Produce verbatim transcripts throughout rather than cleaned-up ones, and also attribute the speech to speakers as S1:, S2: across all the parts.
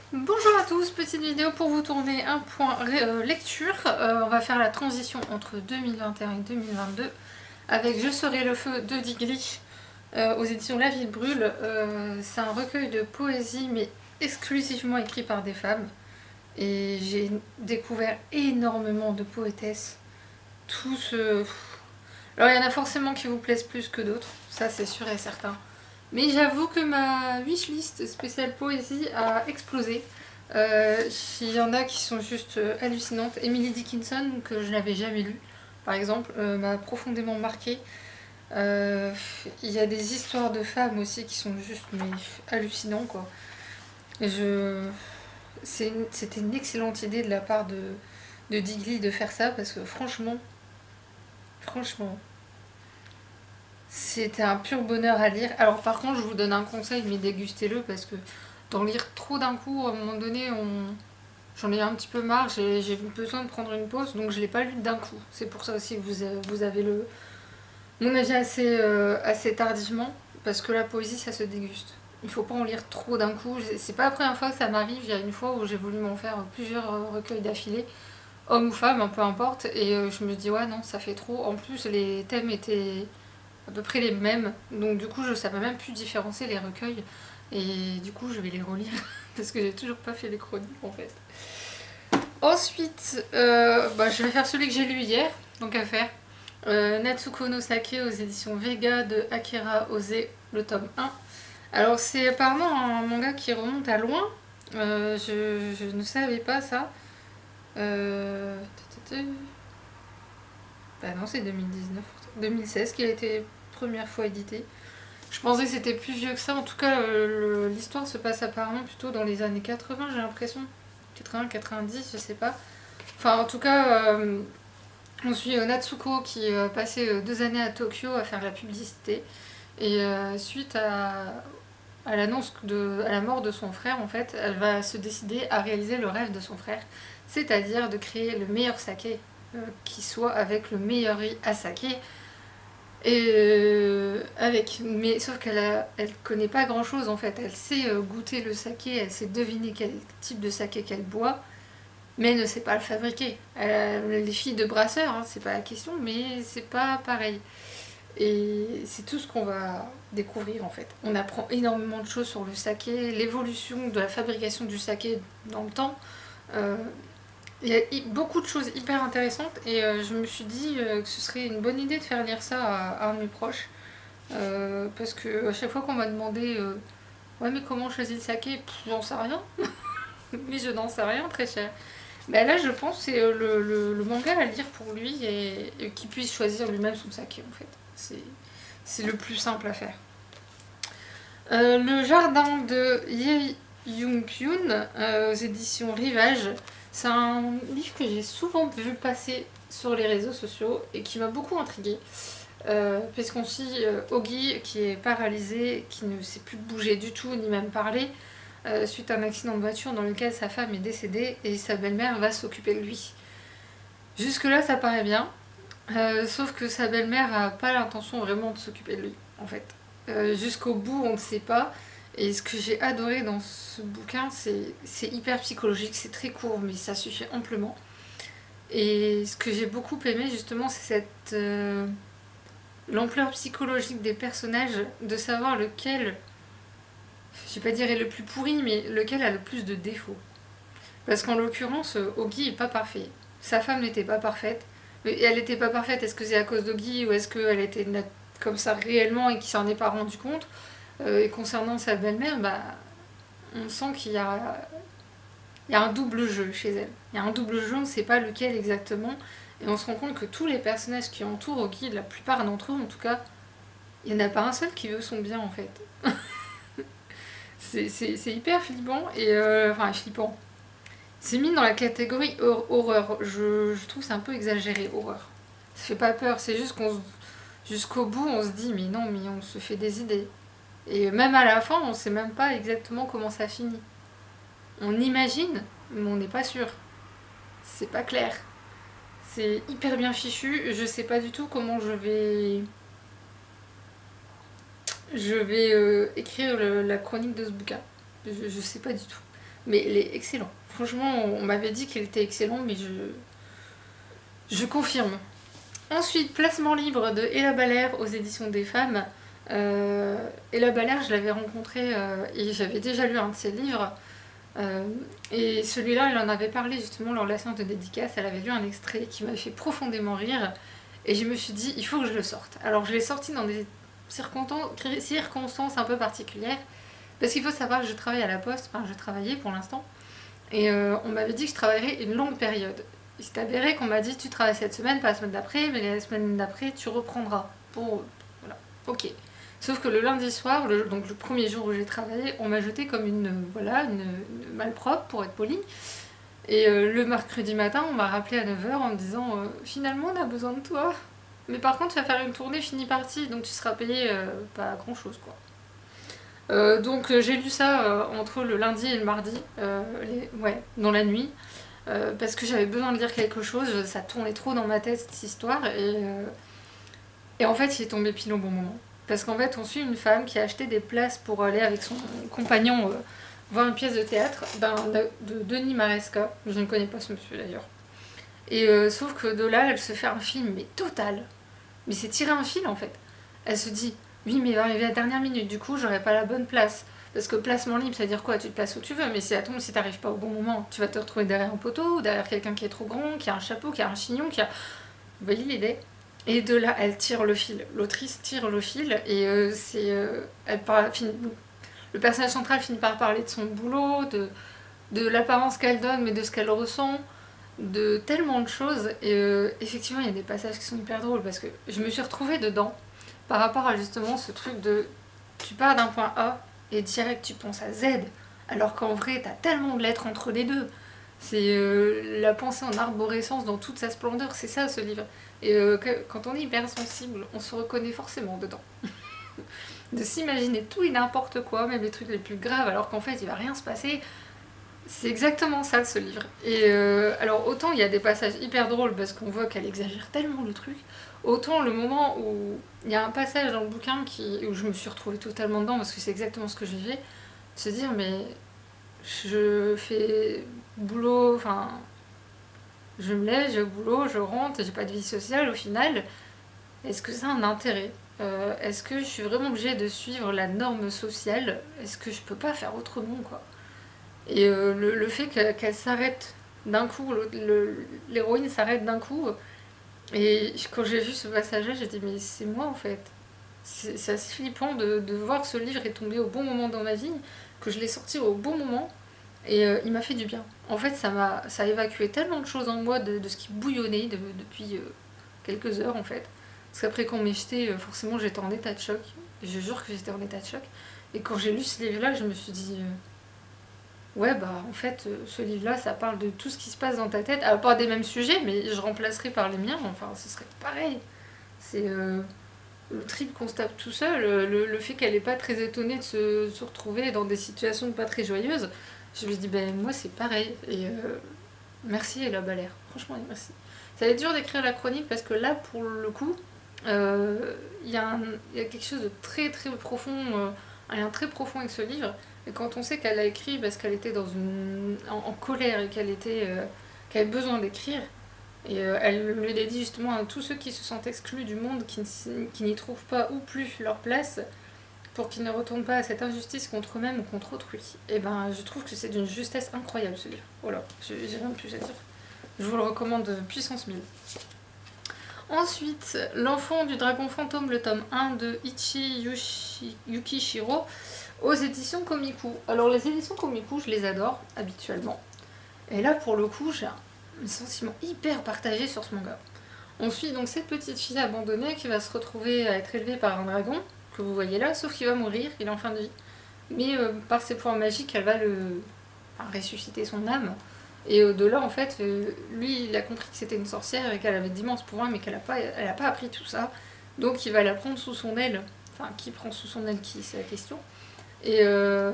S1: Bonjour à tous, petite vidéo pour vous tourner un point euh, lecture. Euh, on va faire la transition entre deux mille vingt et un et deux mille vingt-deux avec Je serai le feu de Digli euh, aux éditions La Ville Brûle. Euh, c'est un recueil de poésie mais exclusivement écrit par des femmes. Et j'ai découvert énormément de poétesses. Tous. Euh... Alors il y en a forcément qui vous plaisent plus que d'autres, ça c'est sûr et certain. Mais j'avoue que ma wishlist spéciale poésie a explosé. Euh, Il y en a qui sont juste euh, hallucinantes. Emily Dickinson, que je n'avais jamais lue, par exemple, euh, m'a profondément marquée. Euh, Il y a des histoires de femmes aussi qui sont juste mais, hallucinantes, quoi. Et je... C'était une excellente idée de la part de, de Digli de faire ça, parce que franchement, franchement, c'était un pur bonheur à lire. Alors par contre, je vous donne un conseil, mais dégustez-le, parce que d'en lire trop d'un coup, à un moment donné, on... j'en ai un petit peu marre, j'ai besoin de prendre une pause, donc je ne l'ai pas lu d'un coup. C'est pour ça aussi que vous avez, vous avez le... mon avis assez, euh, assez tardivement, parce que la poésie, ça se déguste. Il ne faut pas en lire trop d'un coup. C'est pas la première fois que ça m'arrive, il y a une fois où j'ai voulu m'en faire plusieurs recueils d'affilée, homme ou femme, peu importe, et euh, je me dis ouais non, ça fait trop. En plus, les thèmes étaient à peu près les mêmes, donc du coup je savais même plus différencier les recueils, et du coup je vais les relire parce que j'ai toujours pas fait les chroniques en fait. Ensuite, euh, bah, je vais faire celui que j'ai lu hier, donc à faire. Euh, Natsuko no Sake aux éditions Vega de Akira Ose, le tome un. Alors c'est apparemment un manga qui remonte à loin, euh, je, je ne savais pas ça. Euh... Bah non, c'est deux mille dix-neuf, deux mille seize qu'il a été première fois édité. Je pensais que c'était plus vieux que ça. En tout cas, l'histoire se passe apparemment plutôt dans les années quatre-vingts, j'ai l'impression. quatre-vingts, quatre-vingt-dix, je sais pas. Enfin, en tout cas, euh, on suit Natsuko qui euh, passait euh, deux années à Tokyo à faire de la publicité. Et euh, suite à, à l'annonce de à la mort de son frère, en fait, elle va se décider à réaliser le rêve de son frère, c'est-à-dire de créer le meilleur saké euh, qui soit avec le meilleur riz à saké. Et euh, avec, mais sauf qu'elle a, elle connaît pas grand chose en fait. Elle sait euh, goûter le saké, elle sait deviner quel type de saké qu'elle boit, mais elle ne sait pas le fabriquer. Elle a les filles de brasseurs, hein, c'est pas la question, mais c'est pas pareil. Et c'est tout ce qu'on va découvrir en fait. On apprend énormément de choses sur le saké, l'évolution de la fabrication du saké dans le temps. Euh, il y a beaucoup de choses hyper intéressantes, et euh, je me suis dit euh, que ce serait une bonne idée de faire lire ça à, à un de mes proches. Euh, parce que à chaque fois qu'on m'a demandé euh, ouais mais comment choisir le saké, j'en sais rien. Mais je n'en sais rien, très cher. Bah là je pense que c'est le, le, le manga à lire pour lui, et, et qu'il puisse choisir lui-même son saké en fait. C'est le plus simple à faire. Euh, le jardin de Ye Young-pyun euh, aux éditions Rivage, c'est un livre que j'ai souvent vu passer sur les réseaux sociaux et qui m'a beaucoup intriguée. Euh, puisqu'on suit euh, Ogi qui est paralysé, qui ne sait plus bouger du tout ni même parler, euh, suite à un accident de voiture dans lequel sa femme est décédée, et sa belle-mère va s'occuper de lui. Jusque là ça paraît bien, euh, sauf que sa belle-mère a pas l'intention vraiment de s'occuper de lui en fait. Euh, jusqu'au bout on ne sait pas, et ce que j'ai adoré dans ce bouquin, c'est hyper psychologique, c'est très court mais ça suffit amplement. Et ce que j'ai beaucoup aimé justement, c'est cette... Euh, l'ampleur psychologique des personnages, de savoir lequel, je vais pas dire est le plus pourri, mais lequel a le plus de défauts. Parce qu'en l'occurrence, Ogi est pas parfait. Sa femme n'était pas parfaite. Et elle n'était pas parfaite, est-ce que c'est à cause d'Ogi, ou est-ce qu'elle était comme ça réellement et qu'il s'en est pas rendu compte? euh, Et concernant sa belle-mère, bah, on sent qu'il y a, il y a un double jeu chez elle. Il y a un double jeu, on ne sait pas lequel exactement. Et on se rend compte que tous les personnages qui entourent Ogi, la plupart d'entre eux en tout cas, il n'y en a pas un seul qui veut son bien en fait. C'est hyper flippant, et euh, enfin flippant. C'est mis dans la catégorie horreur. Je, je trouve c'est un peu exagéré, horreur. Ça fait pas peur, c'est juste qu'on jusqu'au bout on se dit mais non, mais on se fait des idées. Et même à la fin, on sait même pas exactement comment ça finit. On imagine, mais on n'est pas sûr. C'est pas clair. C'est hyper bien fichu, je sais pas du tout comment je vais je vais euh, écrire le, la chronique de ce bouquin. Je, je sais pas du tout. Mais il est excellent. Franchement, on m'avait dit qu'il était excellent, mais je, je confirme. Ensuite, Placement libre de Ella Balair aux éditions des femmes. Euh, Ella Balair, je l'avais rencontrée euh, et j'avais déjà lu un de ses livres. Euh, et celui-là, elle en avait parlé justement lors de la séance de dédicace. Elle avait lu un extrait qui m'avait fait profondément rire. Et je me suis dit, il faut que je le sorte. Alors je l'ai sorti dans des circonstances un peu particulières. Parce qu'il faut savoir que je travaille à la poste, enfin je travaillais pour l'instant. Et euh, on m'avait dit que je travaillerais une longue période. Il s'est avéré qu'on m'a dit tu travailles cette semaine, pas la semaine d'après, mais la semaine d'après tu reprendras. Bon, voilà, ok. Sauf que le lundi soir, le, donc le premier jour où j'ai travaillé, on m'a jeté comme une, voilà, une, une malpropre, pour être poli. Et euh, le mercredi matin, on m'a rappelé à neuf heures en me disant euh, finalement on a besoin de toi. Mais par contre, tu vas faire une tournée finie partie, donc tu seras payé euh, pas grand chose quoi. Euh, donc euh, j'ai lu ça euh, entre le lundi et le mardi, euh, les, ouais, dans la nuit. Euh, parce que j'avais besoin de lire quelque chose, ça tournait trop dans ma tête cette histoire, et, euh, et en fait il est tombé pile au bon moment. Parce qu'en fait on suit une femme qui a acheté des places pour aller avec son compagnon euh, voir une pièce de théâtre de, de Denis Maresca, je ne connais pas ce monsieur d'ailleurs. Et euh, sauf que de là elle se fait un film, mais total. Mais c'est tirer un fil en fait. Elle se dit, oui mais il va arriver à la dernière minute, du coup j'aurai pas la bonne place. Parce que placement libre, ça veut dire quoi? Tu te places où tu veux, mais si à ton, si t'arrives pas au bon moment, tu vas te retrouver derrière un poteau, ou derrière quelqu'un qui est trop grand, qui a un chapeau, qui a un chignon, qui a... Vous voyez l'idée? Et de là, elle tire le fil. L'autrice tire le fil, et euh, c'est... Euh, elle parle, finit, le personnage central finit par parler de son boulot, de, de l'apparence qu'elle donne, mais de ce qu'elle ressent, de tellement de choses. Et euh, effectivement, il y a des passages qui sont hyper drôles, parce que je me suis retrouvée dedans, par rapport à justement ce truc de... Tu pars d'un point A, et direct tu penses à Z, alors qu'en vrai t'as tellement de lettres entre les deux. C'est euh, la pensée en arborescence dans toute sa splendeur, c'est ça ce livre. Et euh, que, quand on est hypersensible, on se reconnaît forcément dedans. De s'imaginer tout et n'importe quoi, même les trucs les plus graves, alors qu'en fait il va rien se passer. C'est exactement ça ce livre. Et euh, alors autant il y a des passages hyper drôles parce qu'on voit qu'elle exagère tellement le truc, autant le moment où il y a un passage dans le bouquin qui, où je me suis retrouvée totalement dedans parce que c'est exactement ce que je vivais, de se dire mais je fais boulot, enfin je me lève, j'ai au boulot, je rentre, j'ai pas de vie sociale au final, est-ce que ça a un intérêt? Euh, Est-ce que je suis vraiment obligée de suivre la norme sociale? Est-ce que je peux pas faire autrement quoi? Et euh, le, le fait qu'elle qu'elle s'arrête d'un coup, l'héroïne s'arrête d'un coup, et quand j'ai vu ce passage-là, j'ai dit mais c'est moi en fait. C'est assez flippant de, de voir ce livre est tombé au bon moment dans ma vie, que je l'ai sorti au bon moment, et euh, il m'a fait du bien. En fait, ça m'a ça a évacué tellement de choses en moi, de, de ce qui bouillonnait de, depuis euh, quelques heures en fait. Parce qu'après qu'on m'ait jeté, euh, forcément j'étais en état de choc. Je jure que j'étais en état de choc. Et quand j'ai lu ce livre-là, je me suis dit... Euh, Ouais, bah en fait, euh, ce livre-là, ça parle de tout ce qui se passe dans ta tête, à part des mêmes sujets, mais je remplacerai par les miens, enfin, ce serait pareil. C'est euh, le trip qu'on se tape tout seul, euh, le, le fait qu'elle n'est pas très étonnée de se, se retrouver dans des situations pas très joyeuses. Je me dis, ben moi, c'est pareil. Et euh, merci, Ella Balair. Franchement, merci. Ça va être dur d'écrire la chronique parce que là, pour le coup, euh, il y, a un- il y a quelque chose de très très profond, euh, un lien très profond avec ce livre. Et quand on sait qu'elle a écrit parce qu'elle était dans une, en, en colère et qu'elle était, euh, qu'elle avait besoin d'écrire, et euh, elle le dédie justement à tous ceux qui se sentent exclus du monde, qui, ne- qui n'y trouvent pas ou plus leur place, pour qu'ils ne retournent pas à cette injustice contre eux-mêmes ou contre autrui. Et ben, je trouve que c'est d'une justesse incroyable ce livre. Voilà, j'ai j'ai rien de plus à dire. Je vous le recommande puissance mille. Ensuite, L'enfant du dragon fantôme, le tome un de Ichi Yushi- Yukishiro, aux éditions Komiku. Alors les éditions Komiku, je les adore habituellement. Et là, pour le coup, j'ai un sentiment hyper partagé sur ce manga. On suit donc cette petite fille abandonnée qui va se retrouver à être élevée par un dragon, que vous voyez là, sauf qu'il va mourir, il est en fin de vie. Mais euh, par ses pouvoirs magiques, elle va le... enfin, ressusciter son âme. Et au-delà, en fait, euh, lui, il a compris que c'était une sorcière et qu'elle avait d'immenses pouvoirs, mais qu'elle n'a pas, elle a pas appris tout ça. Donc il va la prendre sous son aile. Enfin, qui prend sous son aile qui, c'est la question. Et euh,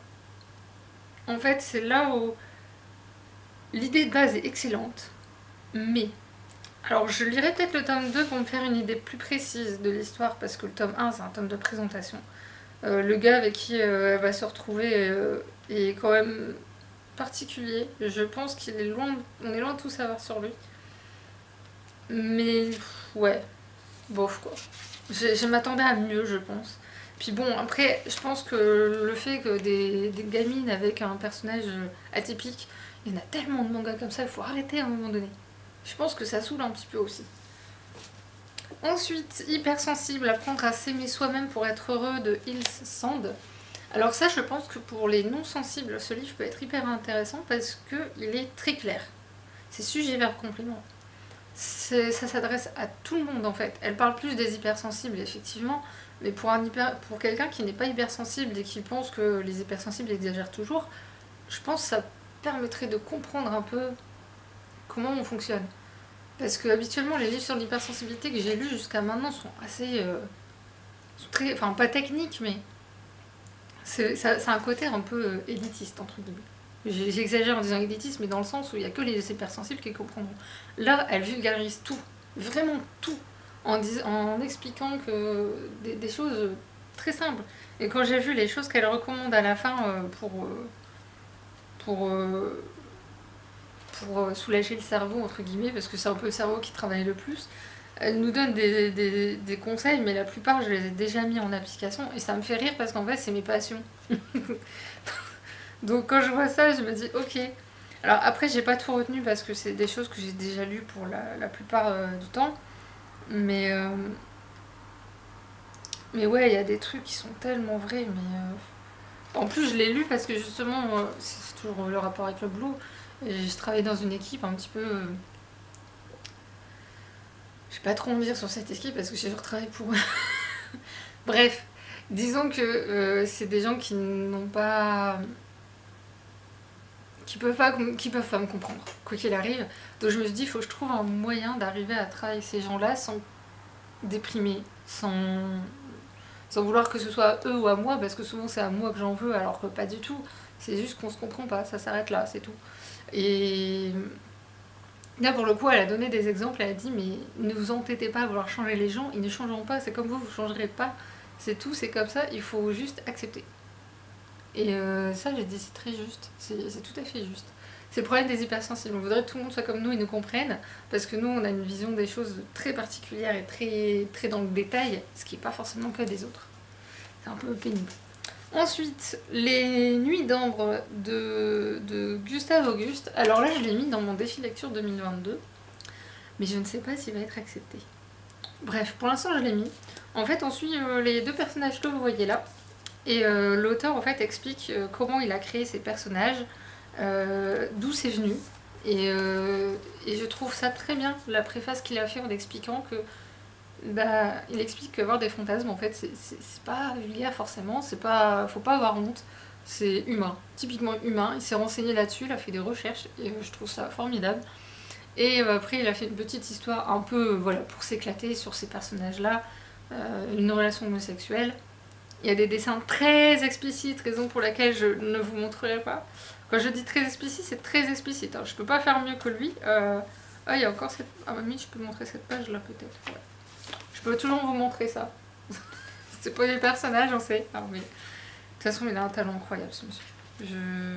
S1: en fait, c'est là où l'idée de base est excellente, mais... Alors, je lirai peut-être le tome deux pour me faire une idée plus précise de l'histoire, parce que le tome un, c'est un tome de présentation. Euh, le gars avec qui euh, elle va se retrouver euh, est quand même particulier. Je pense qu'il est loin, on est loin de tout savoir sur lui. Mais ouais, bof quoi. Je, je m'attendais à mieux, je pense. Puis bon, après, je pense que le fait que des, des gamines avec un personnage atypique, il y en a tellement de mangas comme ça, il faut arrêter à un moment donné. Je pense que ça saoule un petit peu aussi. Ensuite, hypersensible, apprendre à s'aimer soi-même pour être heureux de Hills Sand. Alors ça, je pense que pour les non-sensibles, ce livre peut être hyper intéressant parce qu'il est très clair. C'est sujet, verbe, complément. Ça s'adresse à tout le monde en fait. Elle parle plus des hypersensibles effectivement, mais pour, un hyper, pour quelqu'un qui n'est pas hypersensible et qui pense que les hypersensibles exagèrent toujours, je pense que ça permettrait de comprendre un peu comment on fonctionne. Parce que habituellement les livres sur l'hypersensibilité que j'ai lus jusqu'à maintenant sont assez... Euh, sont très, enfin pas techniques, mais c'est un côté un peu euh, élitiste entre guillemets. J'exagère en disant élitiste, mais dans le sens où il n'y a que les hypersensibles qui comprendront. Là, elle vulgarise tout, vraiment tout, en, en expliquant que des, des choses très simples. Et quand j'ai vu les choses qu'elle recommande à la fin euh, pour, euh, pour, euh, pour soulager le cerveau, entre guillemets, parce que c'est un peu le cerveau qui travaille le plus, elle nous donne des, des, des conseils, mais la plupart, je les ai déjà mis en application, et ça me fait rire parce qu'en fait, c'est mes passions. Donc quand je vois ça, je me dis ok. Alors après, j'ai pas tout retenu parce que c'est des choses que j'ai déjà lues pour la, la plupart euh, du temps. Mais, euh, mais ouais, il y a des trucs qui sont tellement vrais. Mais euh, en plus, je l'ai lu parce que justement, euh, c'est toujours le rapport avec le boulot. Et je travaillais dans une équipe un petit peu... Euh, je vais pas trop en dire sur cette équipe parce que j'ai toujours travaillé pour eux. Bref, disons que euh, c'est des gens qui n'ont pas... qui peuvent pas, qui peuvent pas me comprendre, quoi qu'il arrive. Donc je me suis dit, il faut que je trouve un moyen d'arriver à travailler avec ces gens-là sans déprimer, sans, sans vouloir que ce soit à eux ou à moi, parce que souvent c'est à moi que j'en veux, alors que pas du tout. C'est juste qu'on se comprend pas, ça s'arrête là, c'est tout. Et là, pour le coup, elle a donné des exemples, elle a dit, mais ne vous entêtez pas à vouloir changer les gens, ils ne changeront pas, c'est comme vous, vous changerez pas, c'est tout, c'est comme ça, il faut juste accepter. Et euh, ça, j'ai dit, c'est très juste, c'est tout à fait juste. C'est le problème des hypersensibles, on voudrait que tout le monde soit comme nous et nous comprenne, parce que nous, on a une vision des choses très particulière et très, très dans le détail, ce qui n'est pas forcément le cas des autres. C'est un peu pénible. Ensuite, Les Nuits d'Ambre de, de Gustave Auguste. Alors là, je l'ai mis dans mon défi lecture deux mille vingt-deux, mais je ne sais pas s'il va être accepté. Bref, pour l'instant, je l'ai mis. En fait, on suit euh, les deux personnages que vous voyez là. Et euh, l'auteur en fait explique euh, comment il a créé ces personnages, euh, d'où c'est venu. Et, euh, et je trouve ça très bien, la préface qu'il a fait en expliquant que bah, il explique qu'avoir des fantasmes en fait c'est pas vulgaire forcément, c'est pas, faut pas avoir honte, c'est humain, typiquement humain. Il s'est renseigné là-dessus, il a fait des recherches et euh, je trouve ça formidable. Et euh, après il a fait une petite histoire un peu voilà pour s'éclater sur ces personnages là, euh, une relation homosexuelle. Il y a des dessins très explicites, raison pour laquelle je ne vous montrerai pas. Quand je dis très explicite, c'est très explicite. Hein. Je peux pas faire mieux que lui. Euh... Ah, il y a encore cette... Ah, mamie, je peux montrer cette page là peut-être. Ouais. Je peux toujours vous montrer ça. C'est pas les personnages, on sait. Ah, mais... De toute façon, il a un talent incroyable ce monsieur. Je...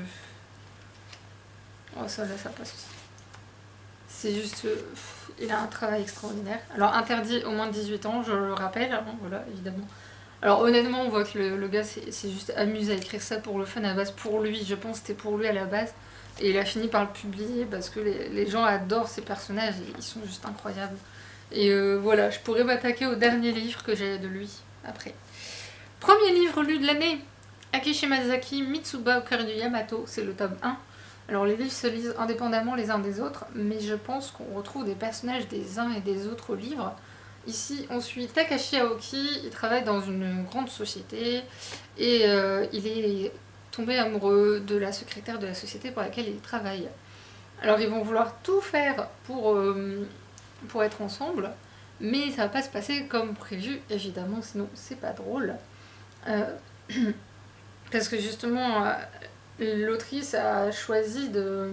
S1: Oh, ça là, ça passe aussi. C'est juste... Il a un travail extraordinaire. Alors, interdit au moins de dix-huit ans, je le rappelle. Hein, voilà, évidemment. Alors honnêtement, on voit que le, le gars s'est juste amusé à écrire ça pour le fun à la base, pour lui, je pense que c'était pour lui à la base. Et il a fini par le publier parce que les, les gens adorent ces personnages, et ils sont juste incroyables. Et euh, voilà, je pourrais m'attaquer au dernier livre que j'ai de lui après. Premier livre lu de l'année, Aki Shimazaki, Mitsuba au cœur du Yamato, c'est le tome un. Alors les livres se lisent indépendamment les uns des autres, mais je pense qu'on retrouve des personnages des uns et des autres livres. Ici, on suit Takashi Aoki, il travaille dans une grande société et euh, il est tombé amoureux de la secrétaire de la société pour laquelle il travaille. Alors ils vont vouloir tout faire pour, euh, pour être ensemble, mais ça va pas se passer comme prévu, évidemment, sinon c'est pas drôle. Euh, parce que justement, euh, l'autrice a choisi de...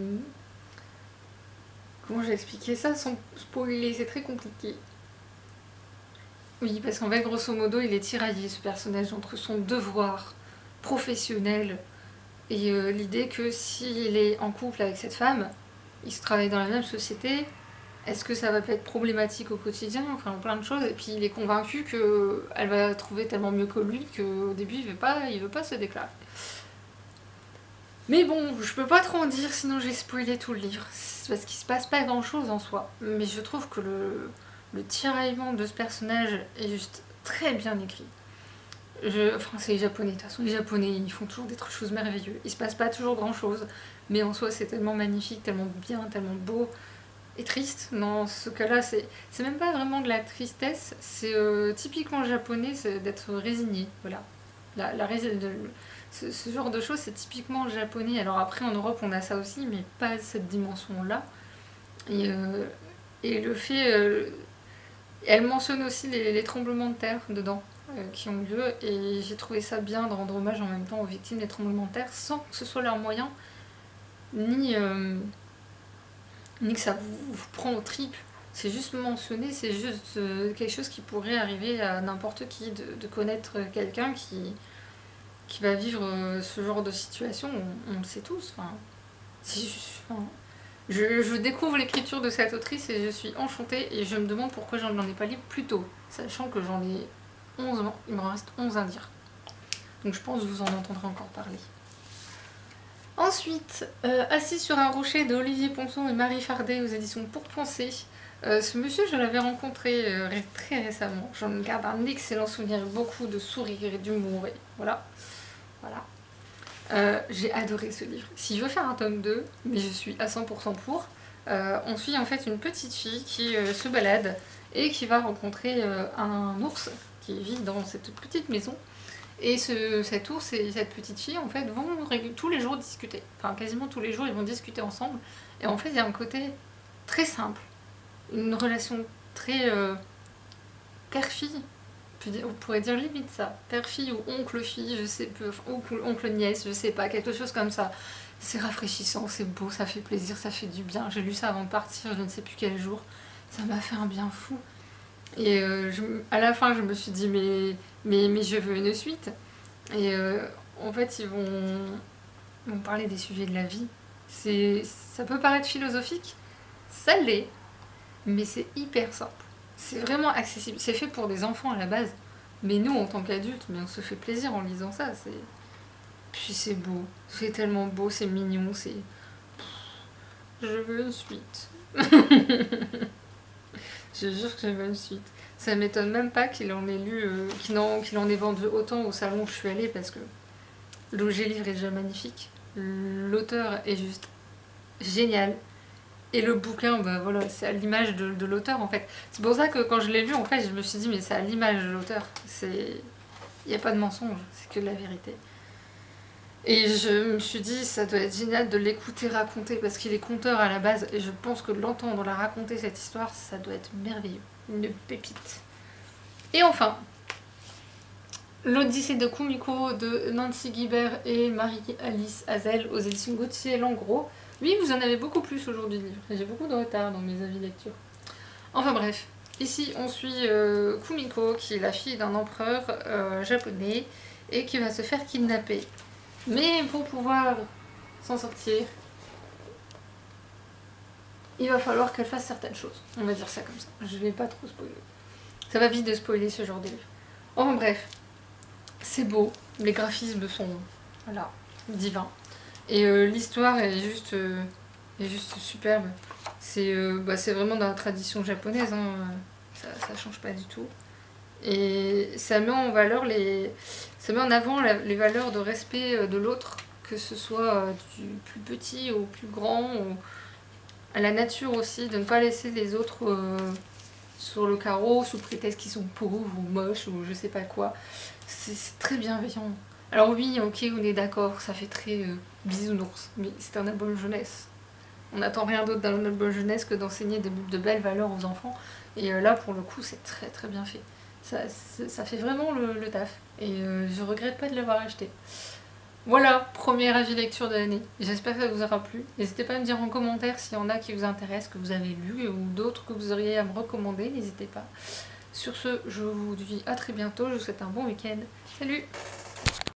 S1: Comment j'ai expliqué ça sans spoiler, c'est très compliqué. Oui, parce qu'en fait, grosso modo, il est tiraillé, ce personnage, entre son devoir professionnel Et euh, l'idée que s'il est en couple avec cette femme, ils se travaillent dans la même société, est-ce que ça va pas être problématique au quotidien, enfin plein de choses. Et puis il est convaincu qu'elle va trouver tellement mieux que lui qu'au début il veut pas, il veut pas se déclarer. Mais bon, je peux pas trop en dire sinon je vais spoiler tout le livre. C'est parce qu'il se passe pas grand chose en soi. Mais je trouve que le, le tiraillement de ce personnage est juste très bien écrit. Je, enfin, c'est les japonais, de toute façon les japonais ils font toujours des choses merveilleuses. Il se passe pas toujours grand chose, mais en soi c'est tellement magnifique, tellement bien, tellement beau et triste. Dans ce cas-là, c'est c'est même pas vraiment de la tristesse, c'est euh, typiquement japonais, c'est d'être résigné. Voilà. La, la rési- de- ce, ce genre de choses c'est typiquement japonais. Alors après en Europe on a ça aussi, mais pas cette dimension-là. Et, euh, et le fait. Euh, elle mentionne aussi les, les tremblements de terre dedans euh, qui ont lieu, et j'ai trouvé ça bien de rendre hommage en même temps aux victimes des tremblements de terre sans que ce soit leur moyen, ni, euh, ni que ça vous, vous prend aux tripes. C'est juste mentionné, c'est juste euh, quelque chose qui pourrait arriver à n'importe qui, de, de connaître quelqu'un qui, qui va vivre euh, ce genre de situation, on, on le sait tous. Enfin, c'est juste, enfin, je, je découvre l'écriture de cette autrice et je suis enchantée, et je me demande pourquoi j'en ai pas lu plus tôt, sachant que j'en ai onze, il me reste onze à lire. Donc je pense que vous en entendrez encore parler. Ensuite, euh, Assis sur un rocher de Olivier Ponson et Marie Fardet aux éditions Pour Penser. Euh, ce monsieur, je l'avais rencontré euh, très récemment. J'en garde un excellent souvenir, beaucoup de sourires et d'humour. Et voilà. Voilà. Euh, j'ai adoré ce livre. Si je veux faire un tome deux, mais je suis à cent pour cent pour, euh, on suit en fait une petite fille qui euh, se balade et qui va rencontrer euh, un ours qui vit dans cette petite maison. Et ce, cet ours et cette petite fille en fait vont tous les jours discuter. Enfin quasiment tous les jours ils vont discuter ensemble. Et en fait il y a un côté très simple. Une relation très euh, père-fille. On pourrait dire limite ça, père-fille ou oncle-fille, je sais peu, oncle, oncle-nièce, je sais pas, quelque chose comme ça. C'est rafraîchissant, c'est beau, ça fait plaisir, ça fait du bien. J'ai lu ça avant de partir, je ne sais plus quel jour. Ça m'a fait un bien fou. Et euh, je, à la fin, je me suis dit, mais, mais, mais je veux une suite. Et euh, en fait, ils vont, ils vont parler des sujets de la vie. C'est, ça peut paraître philosophique, ça l'est, mais c'est hyper simple. C'est vraiment accessible. C'est fait pour des enfants à la base. Mais nous, en tant qu'adultes, mais on se fait plaisir en lisant ça. C'est... Puis c'est beau. C'est tellement beau, c'est mignon, c'est... Je veux une suite. Je jure que je veux une suite. Ça m'étonne même pas qu'il en ait lu, euh, qu'il, en, qu'il en ait vendu autant au salon où je suis allée, parce que l'objet livre est déjà magnifique. L'auteur est juste génial. Et le bouquin, bah voilà, c'est à l'image de, de l'auteur en fait. C'est pour ça que quand je l'ai lu, en fait, je me suis dit, mais c'est à l'image de l'auteur. C'est... Il n'y a pas de mensonge, c'est que de la vérité. Et je me suis dit, ça doit être génial de l'écouter raconter, parce qu'il est conteur à la base, et je pense que de l'entendre la raconter cette histoire, ça doit être merveilleux. Une pépite. Et enfin, l'Odyssée de Kumiko de Nancy Guibert et Marie-Alice Hazel aux éditions Gauthier Langros. Oui, vous en avez beaucoup plus aujourd'hui de livres. J'ai beaucoup de retard dans mes avis lecture. Enfin bref, ici on suit euh, Kumiko, qui est la fille d'un empereur euh, japonais et qui va se faire kidnapper. Mais pour pouvoir s'en sortir, il va falloir qu'elle fasse certaines choses. On va dire ça comme ça. Je vais pas trop spoiler. Ça va vite de spoiler ce genre de livre. Enfin bref, c'est beau. Les graphismes sont, voilà, divins. Et euh, l'histoire est juste, euh, est juste superbe. C'est euh, bah, c'est vraiment dans la tradition japonaise, hein. ça, ça change pas du tout. Et ça met en valeur les, ça met en avant la, les valeurs de respect de l'autre, que ce soit euh, du plus petit au plus grand, ou à la nature aussi, de ne pas laisser les autres euh, sur le carreau sous prétexte qu'ils sont pauvres ou moches ou je sais pas quoi. C'est très bienveillant. Alors oui, ok, on est d'accord, ça fait très euh, bisounours, mais c'est un album jeunesse. On n'attend rien d'autre d'un album jeunesse que d'enseigner de, de belles valeurs aux enfants. Et euh, là, pour le coup, c'est très très bien fait. Ça, ça fait vraiment le, le taf. Et euh, je regrette pas de l'avoir acheté. Voilà, premier avis lecture de l'année. J'espère que ça vous aura plu. N'hésitez pas à me dire en commentaire s'il y en a qui vous intéressent, que vous avez lu, ou d'autres que vous auriez à me recommander. N'hésitez pas. Sur ce, je vous dis à très bientôt. Je vous souhaite un bon week-end. Salut!